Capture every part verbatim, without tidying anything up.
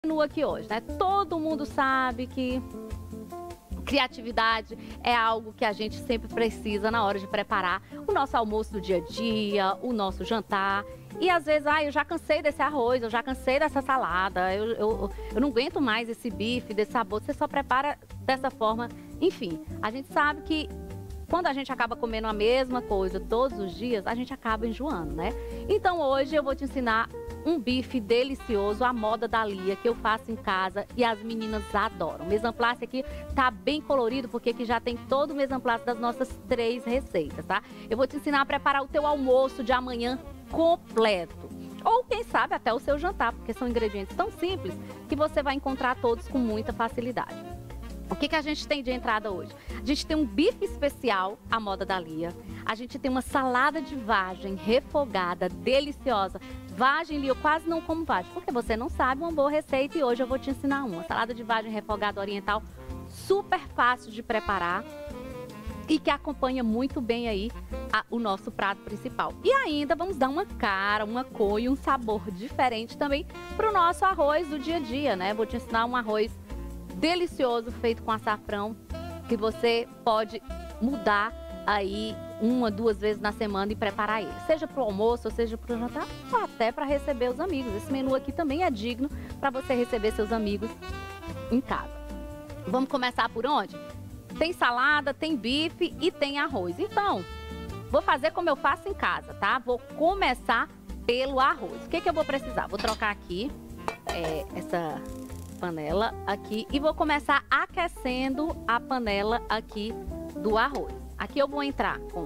menu aqui hoje, né? Todo mundo sabe que criatividade é algo que a gente sempre precisa na hora de preparar o nosso almoço do dia a dia, o nosso jantar. E às vezes, ah, eu já cansei desse arroz, eu já cansei dessa salada, eu, eu, eu não aguento mais esse bife, desse sabor. Você só prepara dessa forma. Enfim, a gente sabe que quando a gente acaba comendo a mesma coisa todos os dias, a gente acaba enjoando, né? Então hoje eu vou te ensinar um bife delicioso, à moda da Lia, que eu faço em casa e as meninas adoram. O mise en place aqui tá bem colorido, porque aqui já tem todo o mise en place das nossas três receitas, tá? Eu vou te ensinar a preparar o teu almoço de amanhã completo. Ou quem sabe até o seu jantar, porque são ingredientes tão simples que você vai encontrar todos com muita facilidade. O que que a gente tem de entrada hoje? A gente tem um bife especial, à moda da Lia. A gente tem uma salada de vagem refogada, deliciosa. Vagem, Lia, eu quase não como vagem, porque você não sabe uma boa receita e hoje eu vou te ensinar uma. Salada de vagem refogada oriental, super fácil de preparar e que acompanha muito bem aí a, o nosso prato principal. E ainda vamos dar uma cara, uma cor e um sabor diferente também para o nosso arroz do dia a dia, né? Vou te ensinar um arroz delicioso feito com açafrão, que você pode mudar aí uma, duas vezes na semana e preparar ele. Seja para o almoço, ou seja para o jantar, ou até para receber os amigos. Esse menu aqui também é digno para você receber seus amigos em casa. Vamos começar por onde? Tem salada, tem bife e tem arroz. Então, vou fazer como eu faço em casa, tá? Vou começar pelo arroz. O que que eu vou precisar? Vou trocar aqui é, essa panela aqui e vou começar aquecendo a panela aqui do arroz. Aqui eu vou entrar com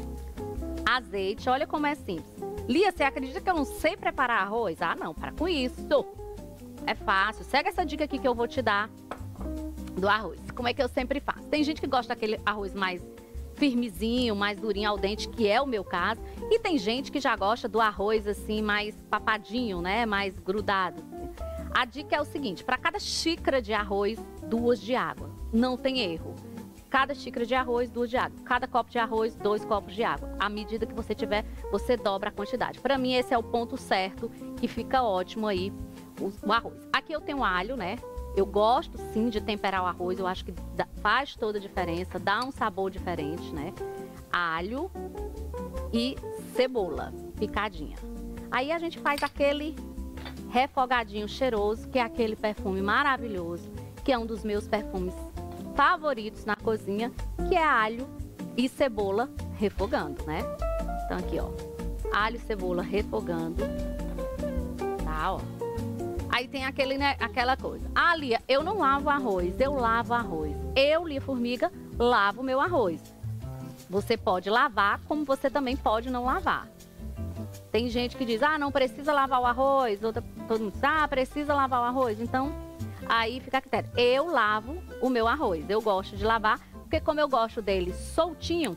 azeite, olha como é simples. Lia, você acredita que eu não sei preparar arroz? Ah, não, para com isso. É fácil, segue essa dica aqui que eu vou te dar do arroz. Como é que eu sempre faço? Tem gente que gosta daquele arroz mais firmezinho, mais durinho ao dente, que é o meu caso. E tem gente que já gosta do arroz assim, mais papadinho, né? Mais grudado. A dica é o seguinte, para cada xícara de arroz, duas de água. Não tem erro. Cada xícara de arroz, duas de água. Cada copo de arroz, dois copos de água. À medida que você tiver, você dobra a quantidade. Para mim, esse é o ponto certo, que fica ótimo aí o, o arroz. Aqui eu tenho alho, né? Eu gosto sim de temperar o arroz, eu acho que dá, faz toda a diferença, dá um sabor diferente, né? Alho e cebola picadinha. Aí a gente faz aquele refogadinho cheiroso, que é aquele perfume maravilhoso, que é um dos meus perfumes favoritos na cozinha, que é alho e cebola refogando, né? Então aqui, ó, alho e cebola refogando, tá, ó. Aí tem aquele, né, aquela coisa. Ah, Lia, eu não lavo arroz, eu lavo arroz. Eu, Lia Formiga, lavo meu arroz. Você pode lavar, como você também pode não lavar. Tem gente que diz, ah, não precisa lavar o arroz. Outra, todo mundo diz, ah, precisa lavar o arroz. Então, aí fica a critério. Eu lavo o meu arroz. Eu gosto de lavar, porque como eu gosto dele soltinho,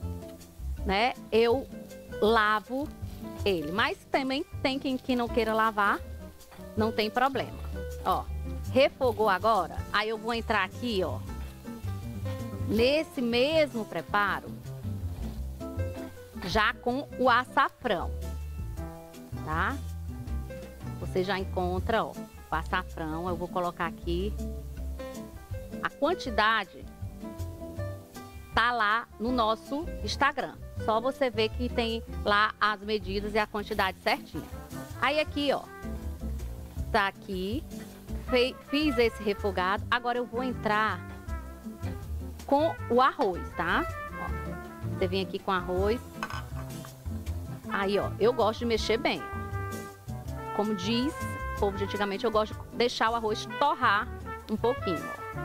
né, eu lavo ele. Mas também tem quem que não queira lavar, não tem problema. Ó, refogou agora, aí eu vou entrar aqui, ó, nesse mesmo preparo, já com o açafrão, tá? Você já encontra, ó, o açafrão. Eu vou colocar aqui. A quantidade tá lá no nosso Instagram. Só você ver que tem lá as medidas e a quantidade certinha. Aí aqui, ó, tá aqui, fiz esse refogado. Agora eu vou entrar com o arroz, tá? Ó, você vem aqui com arroz. Aí, ó, eu gosto de mexer bem. Ó. Como diz o povo de antigamente, eu gosto de deixar o arroz torrar um pouquinho,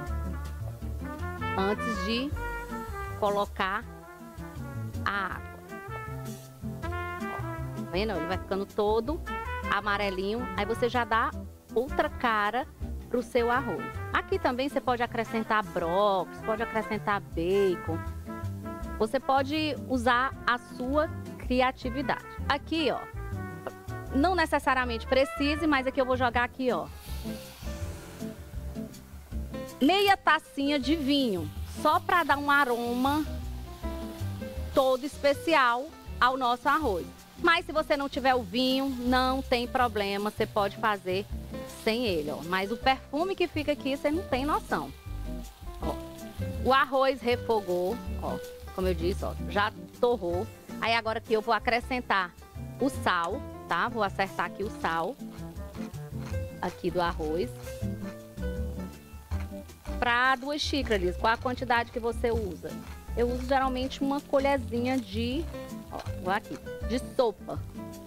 ó, antes de colocar a água. Ó, tá vendo? Ele vai ficando todo amarelinho. Aí você já dá outra cara pro seu arroz. Aqui também você pode acrescentar brócolis, pode acrescentar bacon. Você pode usar a sua criatividade. Aqui, ó, não necessariamente precise, mas aqui eu vou jogar aqui, ó, meia tacinha de vinho, só para dar um aroma todo especial ao nosso arroz. Mas se você não tiver o vinho, não tem problema, você pode fazer sem ele, ó. Mas o perfume que fica aqui, você não tem noção. Ó. O arroz refogou, ó. Como eu disse, ó, já torrou. Aí agora aqui eu vou acrescentar o sal, tá? Vou acertar aqui o sal. Aqui do arroz. Para duas xícaras, Liz, qual a quantidade que você usa? Eu uso geralmente uma colherzinha de, ó, vou aqui, de sopa.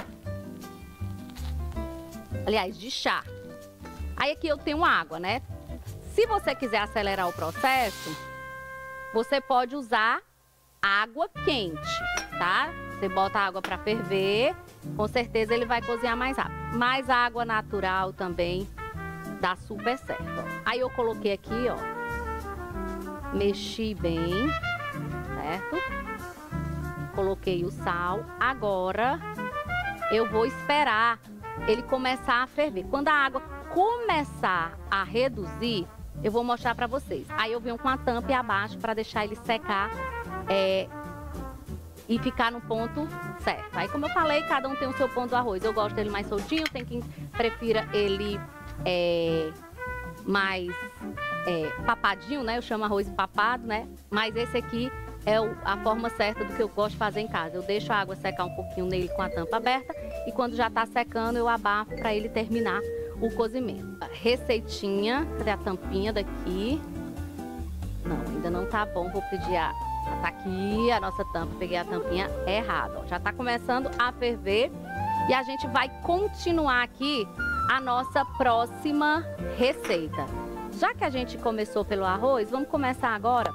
Aliás, de chá. Aí aqui eu tenho água, né? Se você quiser acelerar o processo, você pode usar água quente, tá? Você bota a água para ferver, com certeza ele vai cozinhar mais rápido. Mas a água natural também dá super certo, ó. Aí eu coloquei aqui, ó, mexi bem, certo? Coloquei o sal. Agora eu vou esperar ele começar a ferver. Quando a água começar a reduzir, eu vou mostrar pra vocês. Aí eu venho com a tampa e abaixo para deixar ele secar é, e ficar no ponto certo. Aí, como eu falei, cada um tem o seu ponto do arroz. Eu gosto dele mais soltinho, tem quem prefira ele é, mais é, papadinho, né? Eu chamo arroz papado, né? Mas esse aqui é o, a forma certa do que eu gosto de fazer em casa. Eu deixo a água secar um pouquinho nele com a tampa aberta e quando já tá secando eu abafo para ele terminar o cozimento. Receitinha, cadê a tampinha daqui? Não, ainda não tá bom, vou pedir a... Tá aqui a nossa tampa, peguei a tampinha errada, ó. Já tá começando a ferver e a gente vai continuar aqui a nossa próxima receita. Já que a gente começou pelo arroz, vamos começar agora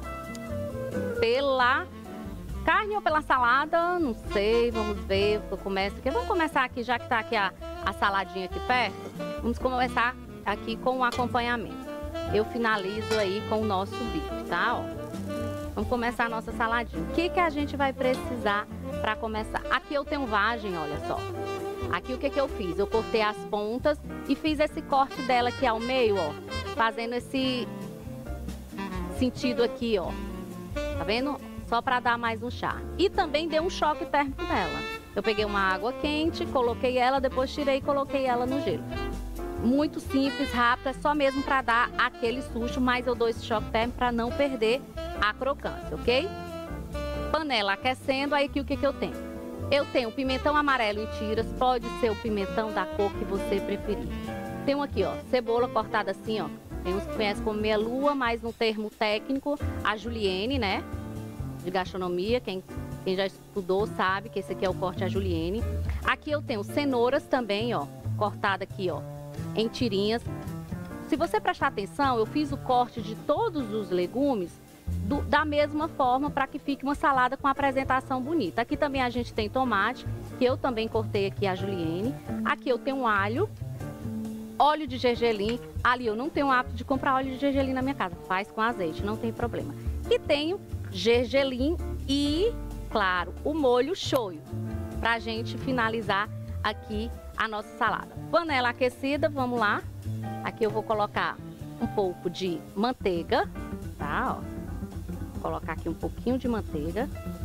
pela carne ou pela salada, não sei, vamos ver, eu começo aqui. Vamos começar aqui, já que tá aqui a, a saladinha aqui perto, vamos começar aqui com o acompanhamento. Eu finalizo aí com o nosso bife, tá? Ó. Vamos começar a nossa saladinha. O que que a gente vai precisar para começar? Aqui eu tenho vagem, olha só. Aqui o que que eu fiz? Eu cortei as pontas e fiz esse corte dela aqui ao meio, ó. Fazendo esse sentido aqui, ó. Tá vendo? Só para dar mais um charme. E também dei um choque térmico nela. Eu peguei uma água quente, coloquei ela, depois tirei e coloquei ela no gelo. Muito simples, rápido, é só mesmo para dar aquele susto, mas eu dou esse choque térmico para não perder a crocância, ok? Panela aquecendo, aí aqui o que que eu tenho? Eu tenho pimentão amarelo em tiras, pode ser o pimentão da cor que você preferir. Tenho aqui, ó, cebola cortada assim, ó. Tem uns que conhecem como meia-lua, mas no termo técnico, a julienne, né? De gastronomia, quem, quem já estudou sabe que esse aqui é o corte a julienne. Aqui eu tenho cenouras também, ó, cortada aqui, ó, em tirinhas. Se você prestar atenção, eu fiz o corte de todos os legumes do, da mesma forma para que fique uma salada com apresentação bonita. Aqui também a gente tem tomate, que eu também cortei aqui a julienne. Aqui eu tenho alho, óleo de gergelim. Ali eu não tenho o hábito de comprar óleo de gergelim na minha casa, faz com azeite, não tem problema. E tenho gergelim e, claro, o molho shoyu, pra gente finalizar aqui a nossa salada. Panela aquecida, vamos lá. Aqui eu vou colocar um pouco de manteiga, tá? Ó. Vou colocar aqui um pouquinho de manteiga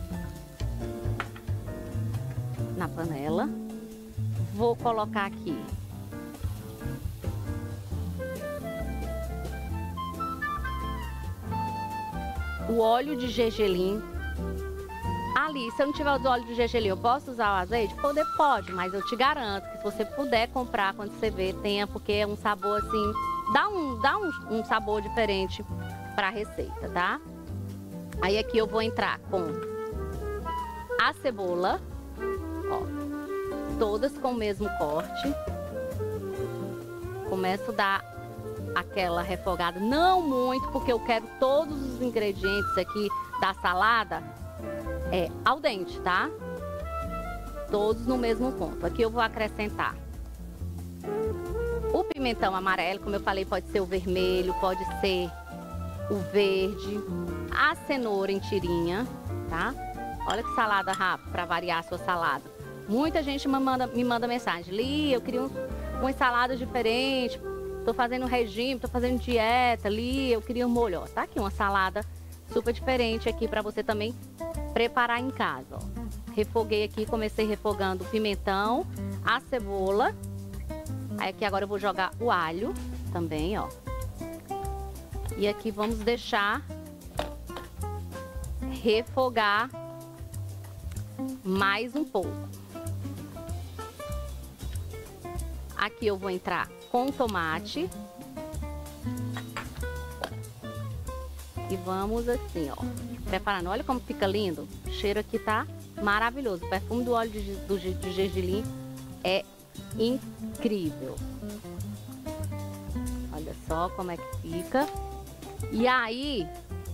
na panela. Vou colocar aqui o óleo de gergelim. Ali, se eu não tiver o óleo de gergelim, eu posso usar o azeite? Poder pode, mas eu te garanto que se você puder comprar quando você vê, tenha, porque é um sabor assim, dá um, dá um, um sabor diferente para a receita, tá? Aí aqui eu vou entrar com a cebola, ó, todas com o mesmo corte. Começo a dar aquela refogada, não muito, porque eu quero todos os ingredientes aqui da salada é, al dente, tá? Todos no mesmo ponto. Aqui eu vou acrescentar o pimentão amarelo, como eu falei, pode ser o vermelho, pode ser o verde, a cenoura em tirinha, tá? Olha que salada rápida para variar a sua salada. Muita gente me manda, me manda mensagem: Li, eu queria um, uma salada diferente, tô fazendo regime, tô fazendo dieta, Li, eu queria um molho. Ó, tá aqui uma salada super diferente aqui para você também preparar em casa, ó. Refoguei aqui, comecei refogando o pimentão, a cebola Aí aqui agora eu vou jogar o alho também, ó. E aqui vamos deixar refogar mais um pouco. Aqui eu vou entrar com tomate. E vamos assim, ó, preparando. Olha como fica lindo. O cheiro aqui tá maravilhoso. O perfume do óleo de, do, de gergelim é incrível. Olha só como é que fica. E aí,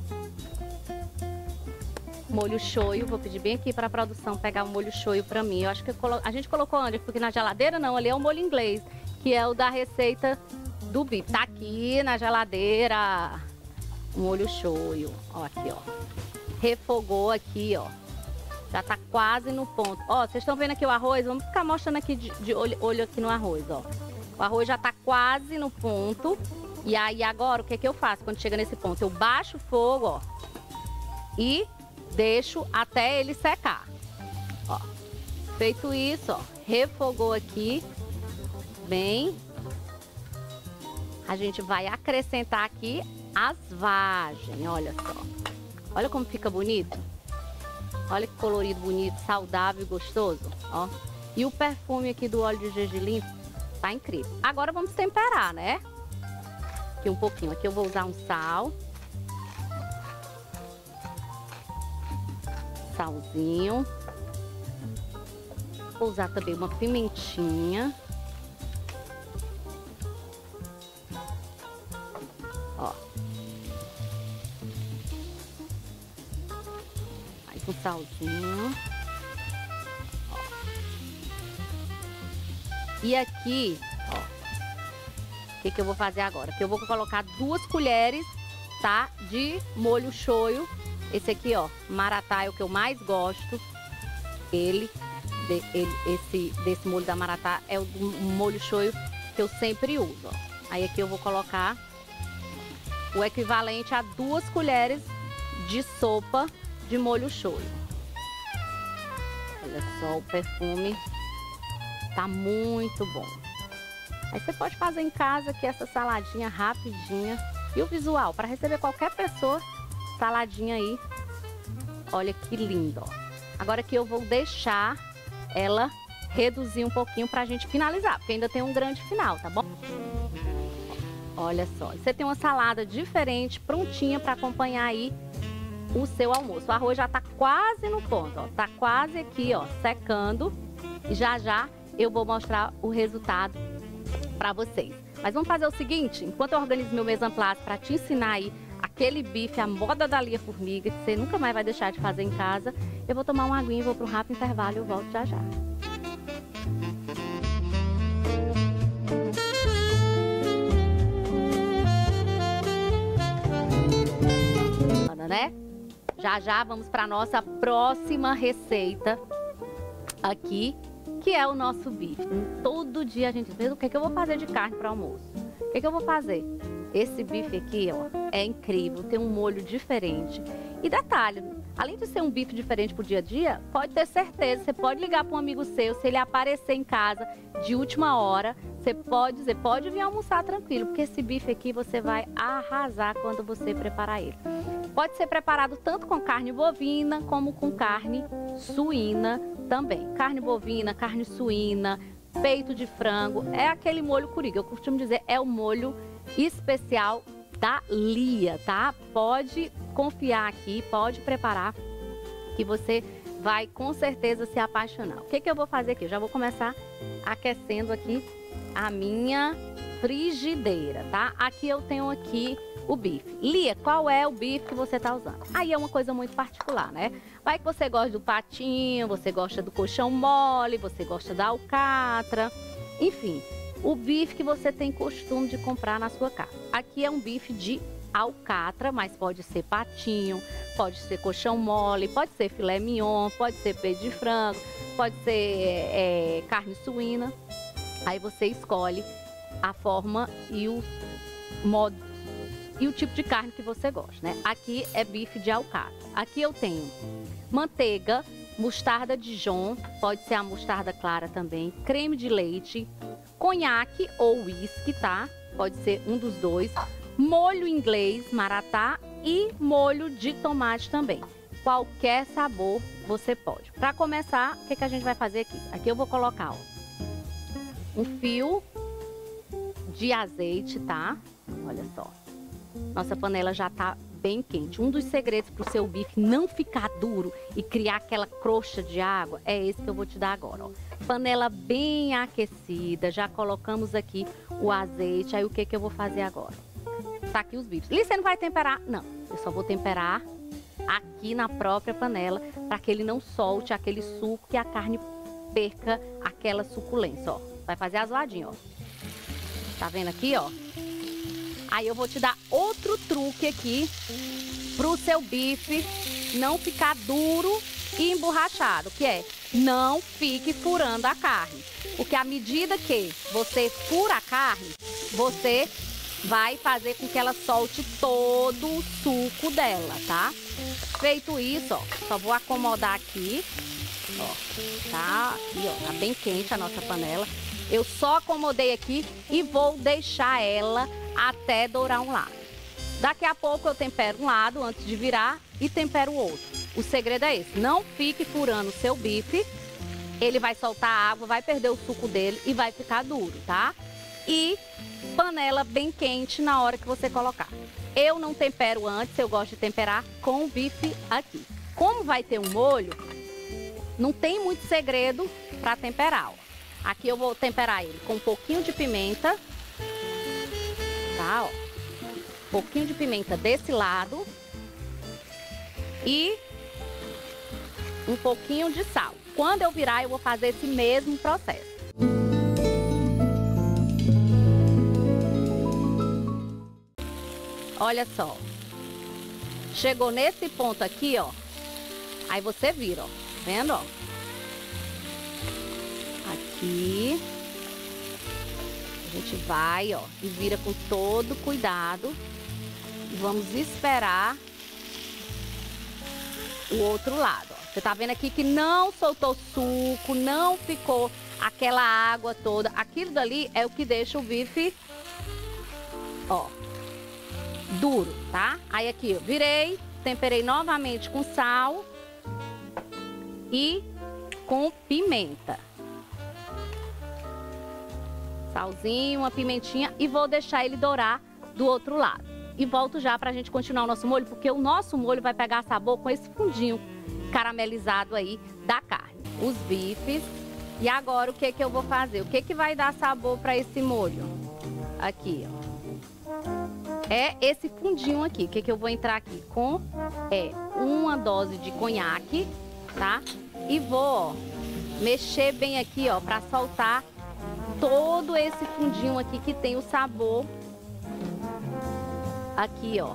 molho shoyu. Vou pedir bem aqui para a produção pegar o molho shoyu para mim. Eu acho que eu colo... a gente colocou onde? Porque na geladeira não, ali é o molho inglês, que é o da receita do bife. Tá aqui na geladeira. Molho shoyu, ó, aqui, ó. Refogou aqui, ó. Já tá quase no ponto. Ó, vocês estão vendo aqui o arroz? Vamos ficar mostrando aqui de, de olho, olho aqui no arroz, ó. O arroz já tá quase no ponto. E aí agora, o que que eu faço quando chega nesse ponto? Eu baixo o fogo, ó. E deixo até ele secar. Ó. Feito isso, ó. Refogou aqui. Bem. A gente vai acrescentar aqui as vagens, olha só. Olha como fica bonito. Olha que colorido bonito, saudável e gostoso, ó. E o perfume aqui do óleo de gergelim tá incrível. Agora vamos temperar, né? Aqui um pouquinho. Aqui eu vou usar um sal. Salzinho. Vou usar também uma pimentinha. Ó. Mais um salzinho. Ó. E aqui, ó. O que que eu vou fazer agora? Que eu vou colocar duas colheres, tá? De molho shoyu. Esse aqui, ó, maratá é o que eu mais gosto. Ele, de, ele esse, desse molho da maratá é o molho shoyu que eu sempre uso, ó. Aí aqui eu vou colocar o equivalente a duas colheres de sopa de molho shoyu. Olha só, o perfume tá muito bom. Aí você pode fazer em casa aqui essa saladinha rapidinha. E o visual, para receber qualquer pessoa, saladinha aí. Olha que lindo, ó. Agora aqui eu vou deixar ela reduzir um pouquinho pra gente finalizar, porque ainda tem um grande final, tá bom? Olha só, você tem uma salada diferente, prontinha para acompanhar aí o seu almoço. O arroz já tá quase no ponto, ó. Tá quase aqui, ó, secando. E já já eu vou mostrar o resultado para vocês. Mas vamos fazer o seguinte, enquanto eu organizo meu mise en place para te ensinar aí aquele bife, a moda da Lia Formiga, que você nunca mais vai deixar de fazer em casa, eu vou tomar uma aguinha e vou para um rápido intervalo e eu volto já já. Né? Já já vamos para nossa próxima receita aqui, que é o nosso bife. Todo dia a gente diz, o que é que eu vou fazer de carne para almoço? O que é que eu vou fazer? Esse bife aqui, ó, é incrível, tem um molho diferente. E detalhe, além de ser um bife diferente pro dia a dia, pode ter certeza, você pode ligar para um amigo seu, se ele aparecer em casa de última hora, você pode dizer, pode vir almoçar tranquilo, porque esse bife aqui você vai arrasar quando você preparar ele. Pode ser preparado tanto com carne bovina, como com carne suína também. Carne bovina, carne suína, peito de frango, é aquele molho Coringa. Eu costumo dizer, é o molho especial da Lia, tá? Pode confiar aqui, pode preparar, que você vai com certeza se apaixonar. O que que eu vou fazer aqui? Eu já vou começar aquecendo aqui a minha frigideira, tá? Aqui eu tenho aqui o bife. Lia, qual é o bife que você tá usando? Aí é uma coisa muito particular, né? Vai que você gosta do patinho, você gosta do coxão mole, você gosta da alcatra, enfim, o bife que você tem costume de comprar na sua casa. Aqui é um bife de alcatra, mas pode ser patinho, pode ser coxão mole, pode ser filé mignon, pode ser peito de frango, pode ser é, carne suína. Aí você escolhe a forma e o modo e o tipo de carne que você gosta, né? Aqui é bife de alcatra. Aqui eu tenho manteiga, mostarda Dijon, pode ser a mostarda clara também, creme de leite, conhaque ou whisky, tá? Pode ser um dos dois. Molho inglês, maratá e molho de tomate também. Qualquer sabor você pode. Para começar, o que, que a gente vai fazer aqui? Aqui eu vou colocar, ó, um fio de azeite, tá? Olha só. Nossa panela já tá bem quente. Um dos segredos para o seu bife não ficar duro e criar aquela crosta de água é esse que eu vou te dar agora, ó. Panela bem aquecida, já colocamos aqui o azeite. Aí o que que eu vou fazer agora? Tá aqui os bifes. Ali você não vai temperar? Não, eu só vou temperar aqui na própria panela para que ele não solte aquele suco e a carne perca aquela suculência, ó. Vai fazer azoadinho, ó. Tá vendo aqui, ó? Aí eu vou te dar outro truque aqui pro seu bife não ficar duro e emborrachado, que é não fique furando a carne. Porque à medida que você fura a carne, você vai fazer com que ela solte todo o suco dela, tá? Feito isso, ó, só vou acomodar aqui, ó, tá? Aqui, ó, tá bem quente a nossa panela. Eu só acomodei aqui e vou deixar ela até dourar um lado. Daqui a pouco eu tempero um lado antes de virar e tempero o outro. O segredo é esse, não fique furando o seu bife, ele vai soltar água, vai perder o suco dele e vai ficar duro, tá? E panela bem quente na hora que você colocar. Eu não tempero antes, eu gosto de temperar com o bife aqui. Como vai ter um molho, não tem muito segredo para temperar, ó. Aqui eu vou temperar ele com um pouquinho de pimenta, tá, ó. Um pouquinho de pimenta desse lado e um pouquinho de sal. Quando eu virar, eu vou fazer esse mesmo processo. Olha só. Chegou nesse ponto aqui, ó. Aí você vira, ó. Tá vendo, ó? Aqui. A gente vai, ó, e vira com todo cuidado. E vamos esperar o outro lado, ó. Você tá vendo aqui que não soltou suco, não ficou aquela água toda. Aquilo dali é o que deixa o bife, ó, duro, tá? Aí aqui eu virei, temperei novamente com sal e com pimenta. Salzinho, uma pimentinha e vou deixar ele dourar do outro lado. E volto já pra gente continuar o nosso molho, porque o nosso molho vai pegar sabor com esse fundinho caramelizado aí da carne. Os bifes. E agora o que que eu vou fazer? O que que vai dar sabor pra esse molho? Aqui, ó. É esse fundinho aqui. O que que eu vou entrar aqui com? É uma dose de conhaque, tá? E vou, ó, mexer bem aqui, ó, pra soltar todo esse fundinho aqui que tem o sabor aqui, ó,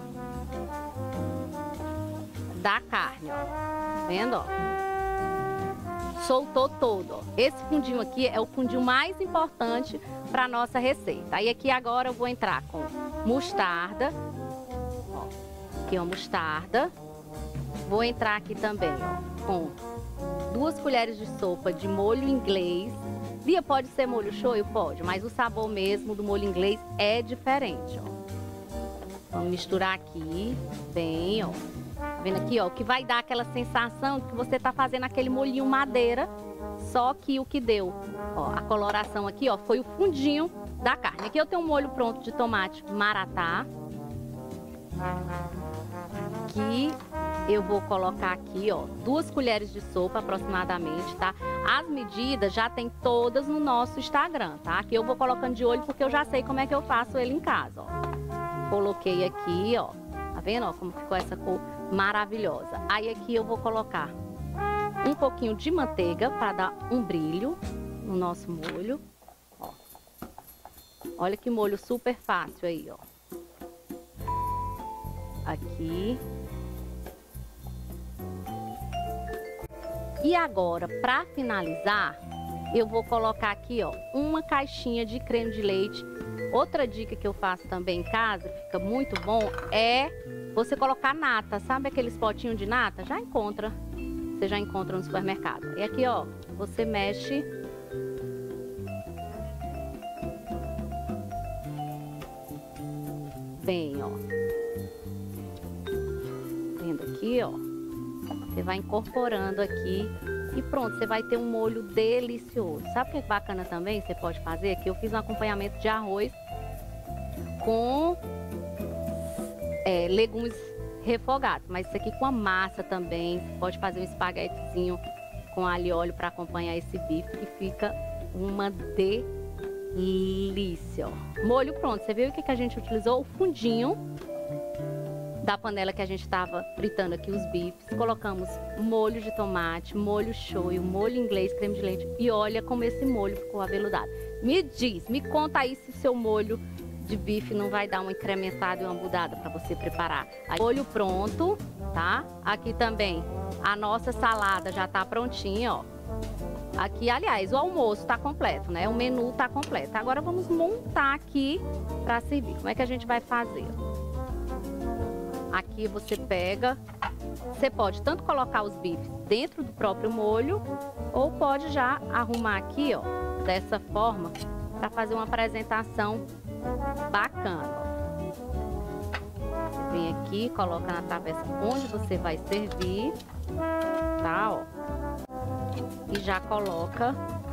da carne, ó. Vendo, ó? Soltou todo, ó. Esse fundinho aqui é o fundinho mais importante para nossa receita. Aí aqui agora eu vou entrar com mostarda, ó. Aqui, ó, mostarda. Vou entrar aqui também, ó, com duas colheres de sopa de molho inglês. Lia, pode ser molho shoyu? Pode, mas o sabor mesmo do molho inglês é diferente, ó. Vamos misturar aqui, bem, ó. Tá vendo aqui, ó, que vai dar aquela sensação de que você tá fazendo aquele molhinho madeira, só que o que deu, ó, a coloração aqui, ó, foi o fundinho da carne. Aqui eu tenho um molho pronto de tomate maratá, que eu vou colocar aqui, ó, duas colheres de sopa aproximadamente, tá? As medidas já tem todas no nosso Instagram, tá? Aqui eu vou colocando de olho porque eu já sei como é que eu faço ele em casa, ó. Coloquei aqui, ó, tá vendo, ó, como ficou essa cor maravilhosa. Aí aqui eu vou colocar um pouquinho de manteiga para dar um brilho no nosso molho, ó. Olha que molho super fácil aí, ó. Aqui. E agora, para finalizar, eu vou colocar aqui, ó, uma caixinha de creme de leite. Outra dica que eu faço também em casa, fica muito bom, é você colocar nata. Sabe aqueles potinhos de nata? Já encontra. Você já encontra no supermercado. E aqui, ó, você mexe vem, ó. Vendo aqui, ó. Você vai incorporando aqui e pronto, você vai ter um molho delicioso. Sabe o que é bacana também? Você pode fazer aqui. Eu fiz um acompanhamento de arroz com é, legumes refogados, mas isso aqui com a massa também. Você pode fazer um espaguetezinho com alho e óleo para acompanhar esse bife, que fica uma delícia, ó. Molho pronto. Você viu o que que a gente utilizou? O fundinho da panela que a gente estava fritando aqui os bifes. Colocamos molho de tomate, molho shoyu, molho inglês, creme de leite. E olha como esse molho ficou aveludado. Me diz, me conta aí se o seu molho de bife não vai dar uma incrementada e uma mudada para você preparar. Aí, molho pronto, tá? Aqui também a nossa salada já tá prontinha, ó. Aqui, aliás, o almoço tá completo, né? O menu tá completo. Agora vamos montar aqui para servir. Como é que a gente vai fazer? Aqui você pega, você pode tanto colocar os bifes dentro do próprio molho, ou pode já arrumar aqui, ó, dessa forma, para fazer uma apresentação bacana. Você vem aqui, coloca na travessa onde você vai servir, tá, ó, e já coloca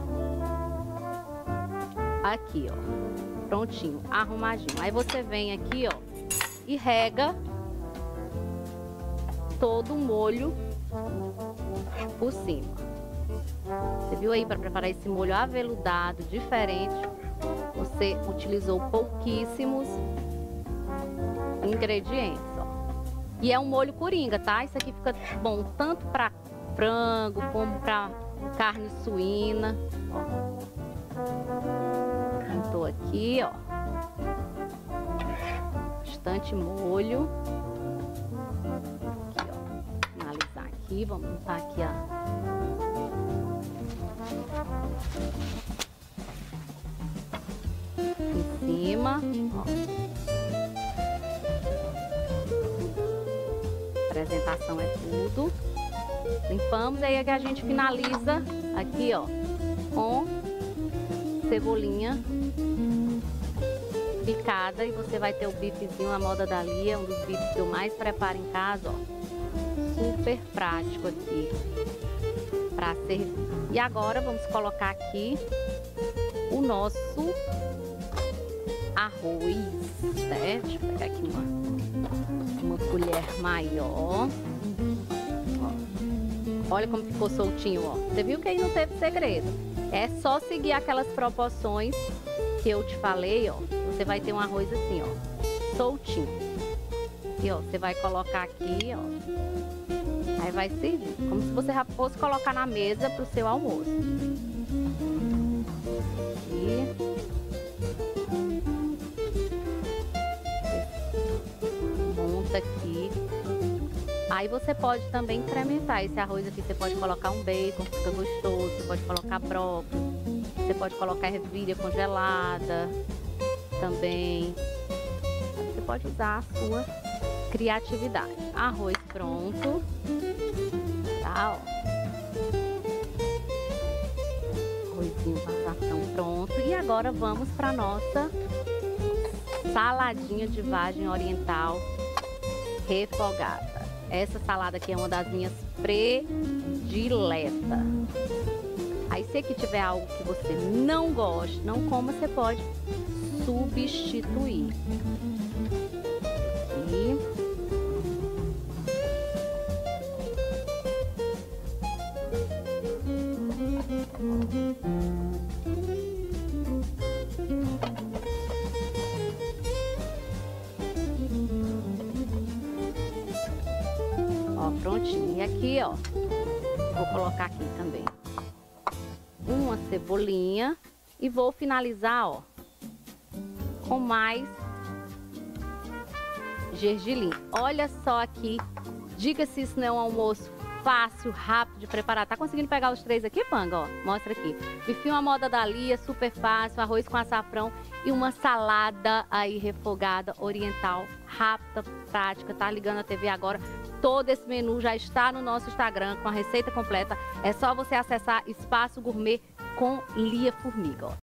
aqui, ó, prontinho, arrumadinho. Aí você vem aqui, ó, e rega todo o molho por cima. Você viu aí, para preparar esse molho aveludado, diferente, você utilizou pouquíssimos ingredientes, ó. E é um molho coringa, tá? Isso aqui fica bom tanto para frango como para carne suína, ó. Pintou aqui, ó. Bastante molho. Aqui, vamos montar aqui a em cima, ó. A apresentação é tudo. Limpamos, aí é que a gente finaliza aqui, ó, com cebolinha picada, e você vai ter o bifezinho à moda da Lia, um dos bifes que eu mais preparo em casa, ó. Super prático aqui para servir. E agora vamos colocar aqui o nosso arroz, né? Deixa eu pegar aqui uma, uma colher maior. Ó. Olha como ficou soltinho, ó. Você viu que aí não teve segredo. É só seguir aquelas proporções que eu te falei, ó. Você vai ter um arroz assim, ó, soltinho. E ó, você vai colocar aqui, ó. Aí vai servir, como se você já fosse colocar na mesa para o seu almoço. E monta aqui. Aí você pode também incrementar esse arroz aqui. Você pode colocar um bacon, que fica gostoso. Você pode colocar brócolis. Você pode colocar ervilha congelada também. Você pode usar a sua criatividade. Arroz pronto. Tá, ó. Arrozinho, passação pronto. E agora vamos para nossa saladinha de vagem oriental refogada. Essa salada aqui é uma das minhas prediletas. Aí se aqui tiver algo que você não gosta, não coma, você pode substituir. E ó, prontinho. E aqui, ó, vou colocar aqui também uma cebolinha e vou finalizar, ó, com mais gergelim. Olha só aqui, diga se isso não é um almoço fácil, rápido de preparar. Tá conseguindo pegar os três aqui, Panga? Ó, mostra aqui. Bifinho à moda da Lia, super fácil, arroz com açafrão e uma salada aí refogada oriental, rápida, prática. Tá ligando a T V agora. Todo esse menu já está no nosso Instagram com a receita completa. É só você acessar Espaço Gourmet com Lia Formiga, ó.